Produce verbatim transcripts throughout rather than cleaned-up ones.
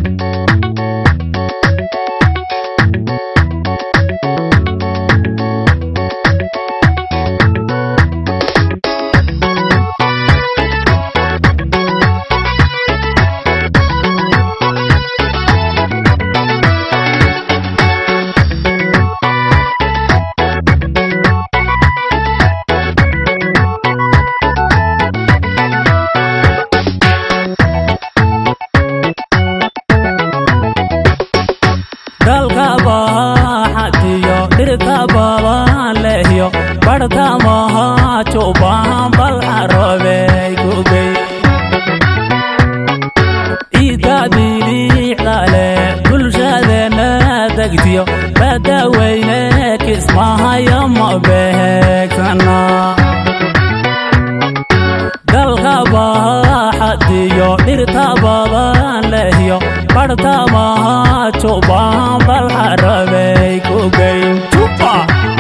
bartamaha chubaan bal arabay gubay ida biliicdale bulshadeena degtiyo badaweyne kismaha yama beegsana dalka baaxadiyo dhirta badan lehiyo bartamaha chubaan bal arabay gubay tupa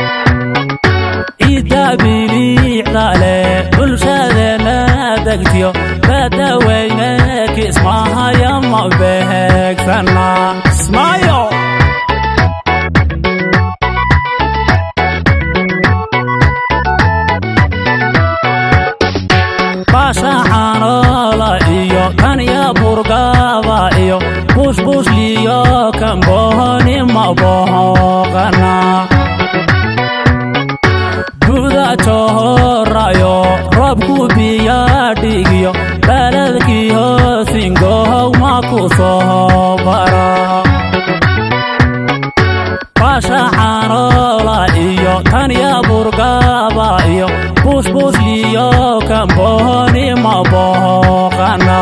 biliicdale bulshadeena degtiyo badaweyne kismaha yama beegsana ismaayo bashaxanola iyo kanya burgaba iyo bushbushliyo kambohoni mabohogana chohorayo robku biyadhigiyo baladkiyo singow maku soo bara bashaxanola iyo kanya burgaba iyo bushbushliyo kambohoni mabohogana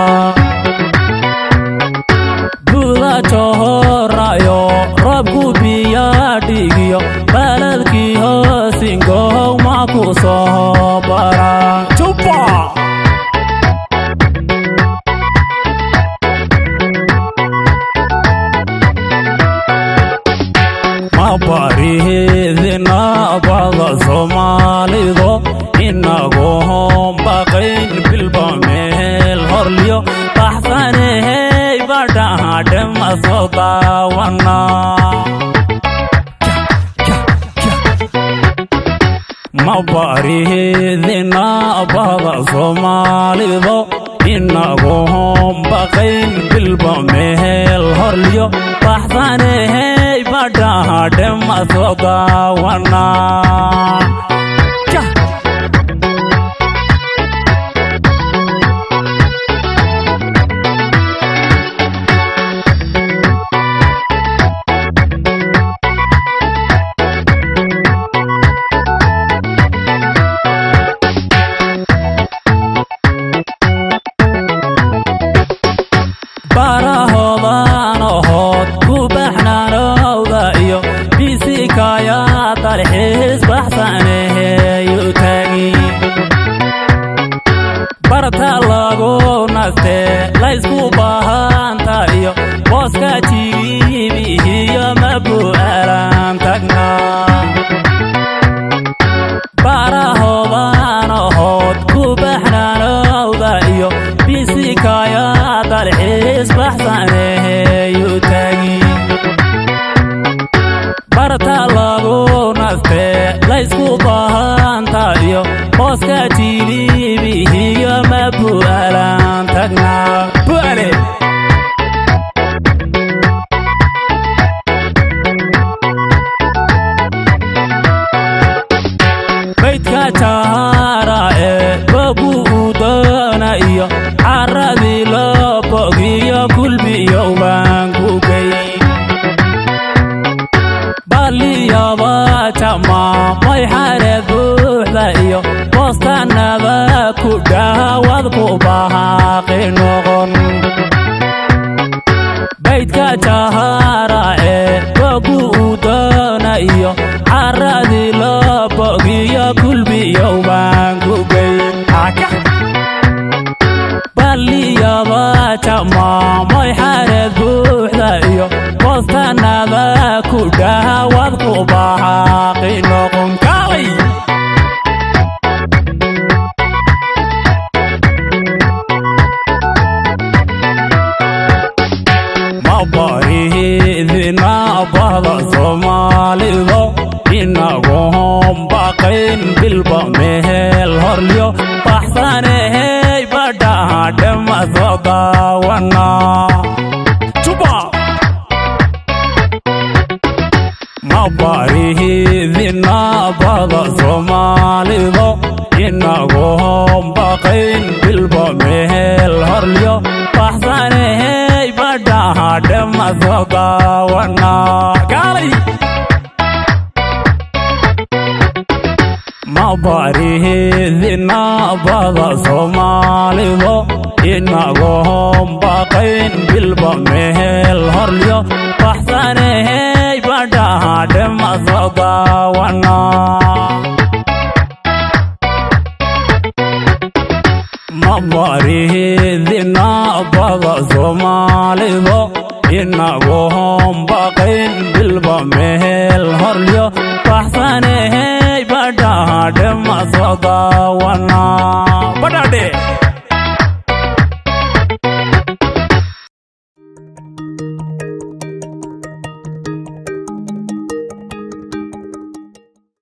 buda chohorayo robku biyadhigiyo baladkiyo singow maku soo bara tupa mabarihidina bada Soomaalido inagoo baqayn bilba meel horliyo baxsanehey Badhaadhe ma soo daawana mabarihidina bada Soomaalido inagoo baqayn bilba meel horliyo baxsanehey Badhaadhe ma soo daawana barahoodanohood ku baxnaanowda iyo bisikaya dalxiis baxsaneheyu tagi barta lagu naste laysku bahanta iyo booska jigibihiyo mabu'alan tagna barahoodanohood ku baxnaanowda iyo bisikaya dalxiis baxsaneheyu tagi barta lagu naste laysku bahanta iyo booska jilibihiyo mabu'alan tagna bu'ale baydka jahara ee bogu udana iyo caradii loo bogiyo kulbiyo baan ku gey baliyaba jama may xareed buuxda iyo boostanada ku dhaawad ku bahaaqi noqon baydka jahara ee bogu udana iyo caradii loo bogiyo kulbiyo baan ku gey baliyaba jama may xareed buuxda iyo boostanada ku dhaawad ku bahaaqi noqon kaalay mabarihidina bahda Soomaalido inagoon baqayn bilba mehel horlyo baxsanay badhaadhe ma soo daawana juba mabarihidina bahda Soomaalido inagoon baqayn bilba mehel horlyo baxsanay badhaadhe ma soo daawana galay mabarihidina bahda Soomaalido inagoon baqayn bilba mehel horlyo baxsanay badhaadhe ma soo daawana mabarihidina bahda Soomaalido inagoon baqayn bilba mehel horlyo baxsanay badhaadhe ma soo daawana